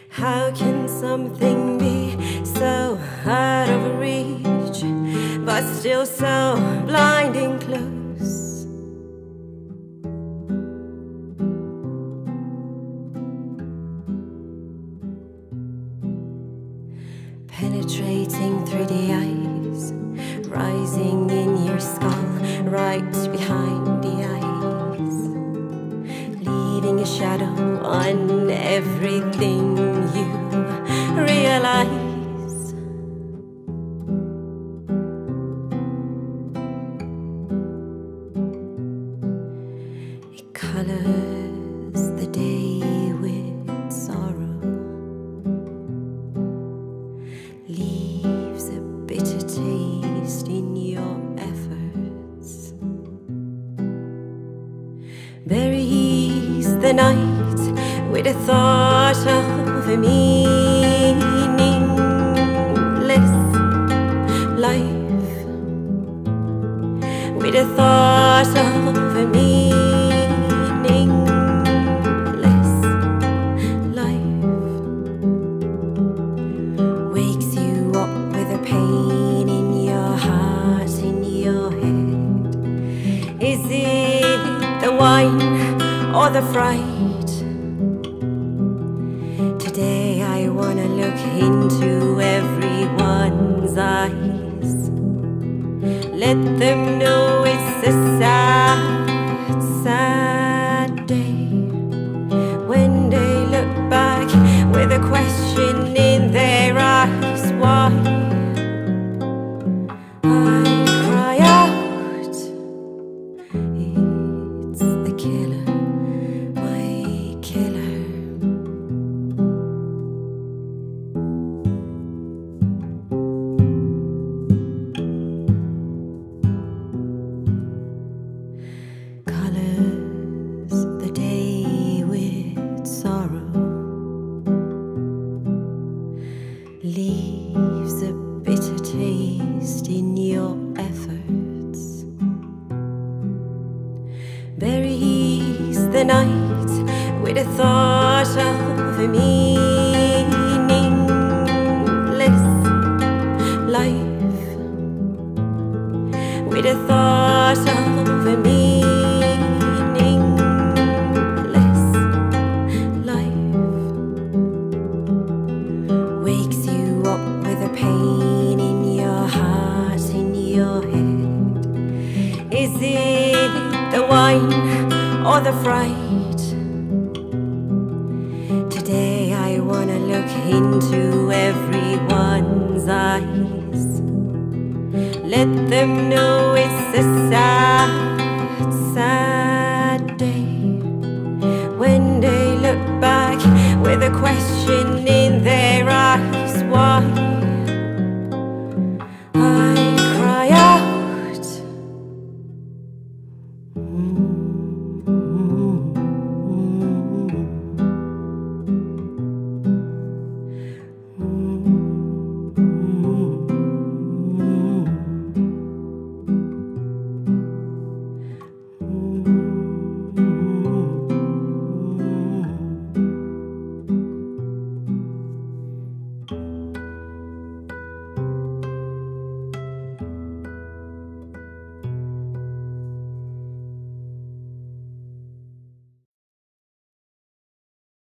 How can something be so out of reach, but still so blinding close? Penetrating through the eyes, rising in your skull, right behind the eyes, leaving a shadow on everything you realize. It colors the day with sorrow, leaves a bitter taste in your efforts, buries the night with a thought of a meaningless life, with a thought of a meaningless life. Wakes you up with a pain in your heart, in your head. Is it the wine or the fright? Today I wanna look into everyone's eyes, let them know it's a sad, sad day. When they look back with a question in their eyes, why? I cry out, it's the killer, my killer. Colors the day with sorrow, leaves a bitter taste in your efforts, buries the night with a thought of a meaningless life, with a thought of a meaningless life. Wakes you up with a pain in your heart, in your head. Is it the wine or the fright? Today I wanna look into everyone's eyes, let them know it's a sad, sad day. When they look back with a question